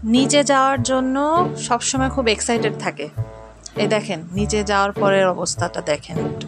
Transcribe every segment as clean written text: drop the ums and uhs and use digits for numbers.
নিচে যাওয়ার জন্য সবসময় খুব এক্সাইটেড থাকে। এই দেখেন নিচে যাওয়ার পরের অবস্থাটা দেখেন একটু।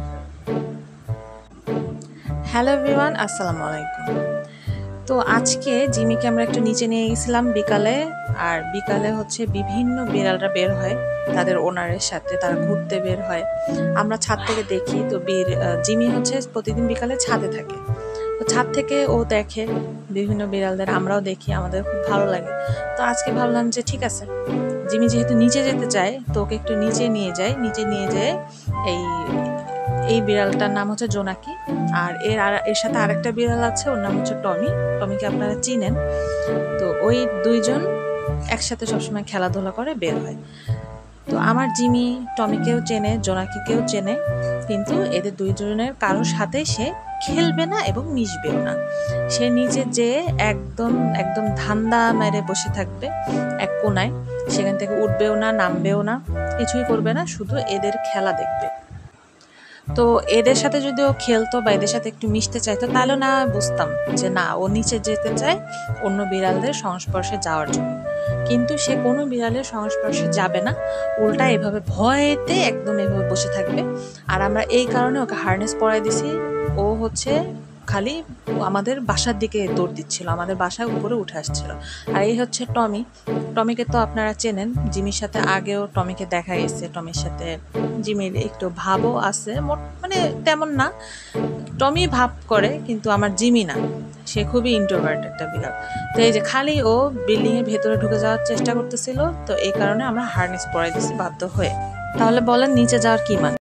হ্যালো এভরিওয়ান, আসসালামু আলাইকুম। তো আজকে জিমিকে আমরা একটু নিচে নিয়ে গেছিলাম বিকালে। আর বিকালে হচ্ছে বিভিন্ন বিড়ালরা বের হয় তাদের ওনারের সাথে, তারা ঘুরতে বের হয়। আমরা ছাদ থেকে দেখি। তো জিমি হচ্ছে প্রতিদিন বিকালে ছাদে থাকে। তো ছাদ থেকে ও দেখে বিভিন্ন বিড়ালদের, আমরাও দেখি, আমাদের খুব ভালো লাগে। তো আজকে ভাবলাম যে ঠিক আছে, জিমি যেহেতু নিচে যেতে চায় তো ওকে একটু নিচে নিয়ে যায়। এই এই বিড়ালটার নাম হচ্ছে জোনাকি। আর এর সাথে আরেকটা বিড়াল আছে, ওর নাম হচ্ছে টমি। টমিকে আপনারা চিনেন। তো ওই দুইজন একসাথে সবসময় খেলাধুলা করে বের হয়। তো আমার জিমি টমিকেও চেনে, জোনাকিকেও চেনে, কিন্তু এদের দুইজনের কারোর সাথে সে খেলবে না এবং মিশবেও না। সে নিচে যেয়ে একদম একদম ধান্দা মেরে বসে থাকবে এক কোনায়। সেখান থেকে উঠবেও না, নামবেও না, কিছুই করবে না, শুধু এদের খেলা দেখবে। তো এদের সাথে যদি ও খেলতো বা এদের সাথে একটু মিশতে চাইতো, তাহলে না বুঝতাম যে না, ও নিচে যেতে চায় অন্য বিড়ালদের সংস্পর্শে যাওয়ার জন্য। কিন্তু সে কোনো বিড়ালের সংস্পর্শে যাবে না, উল্টা এভাবে ভয়েতে একদম এভাবে বসে থাকবে। আর আমরা এই কারণে ওকে হারনেস পরাই দিছি। ও হচ্ছে খালি আমাদের বাসার দিকে দৌড় দিচ্ছিল, আমাদের বাসায় উপরে উঠে আসছিল। আর এই হচ্ছে টমি। টমিকে তো আপনারা চেনেন, জিমির সাথে আগেও টমিকে দেখা গেছে। টমির সাথে জিমির একটু ভাবও আছে, মানে তেমন না। টমি ভাব করে, কিন্তু আমার জিমি না। সে খুবই ইন্ট্রোভার্ট একটা বিড়াল। তো এই যে খালি ও বিল্ডিং এর ভেতরে ঢুকে যাওয়ার চেষ্টা করতেছিল। তো এই কারণে আমরা হারনেস পরাই দিছি বাধ্য হয়ে। তাহলে বলেন নিচে যাওয়ার কি মানে?